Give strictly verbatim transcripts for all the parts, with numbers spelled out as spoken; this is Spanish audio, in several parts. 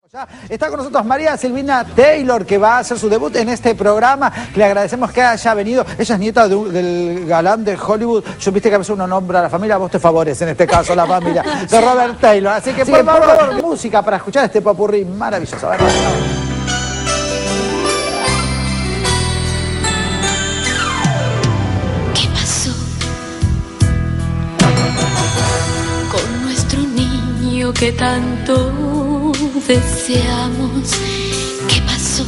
Ya está con nosotros María Silvina Taylor, que va a hacer su debut en este programa, que le agradecemos que haya venido. Ella es nieta de un, del galán de Hollywood. Yo viste que a veces uno nombra a la familia, vos te favorece, en este caso la familia de Robert Taylor. Así que, Así por, que favor, por favor, música para escuchar este popurrí maravilloso. A ver, vamos. ¿Qué pasó con nuestro niño que tanto deseamos? ¿Qué pasó?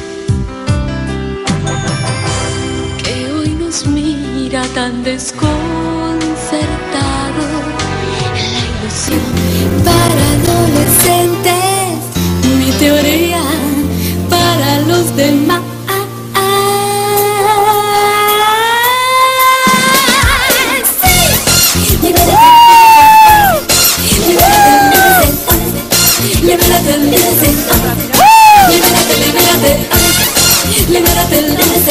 Que hoy nos mira tan desconcertado. La ilusión para adolescentes, mi teoría para los demás. Libérate, libérate, libérate, libérate, libérate, libérate,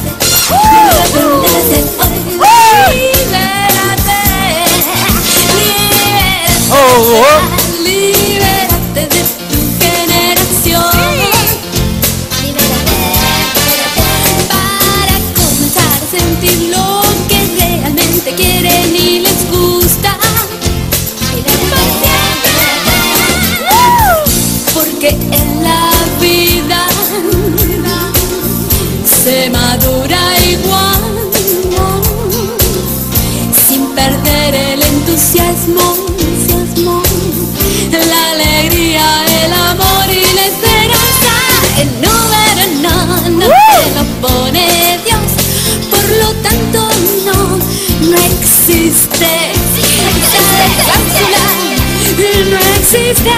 libérate de tu generación. Para comenzar a sentir lo que realmente quieren y les gusta. Porque en la vida se madura igual, sin perder el entusiasmo, la alegría, el amor y la esperanza. El número no, no te lo pone Dios, por lo tanto no, no existe. Esa cláusula no existe.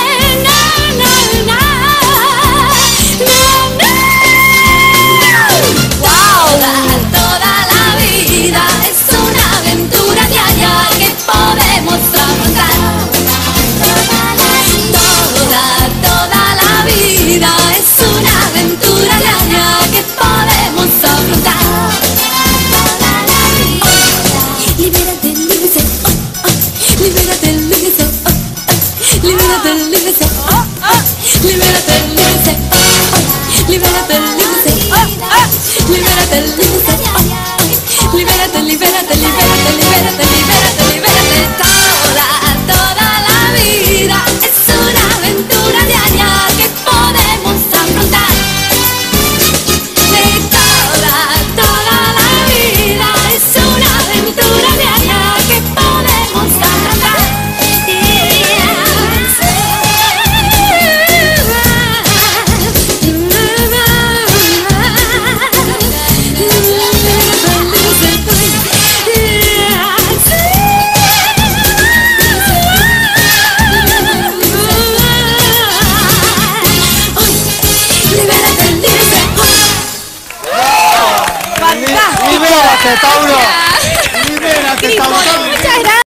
Libérate, libérate, libérate, libérate, libérate, libérate. Toda, toda la vida es una aventura diaria que podemos afrontar. Sí, toda, toda la vida es una aventura diaria que podemos afrontar. ¡Libérate, Tauro! ¡Libérate, Tauro!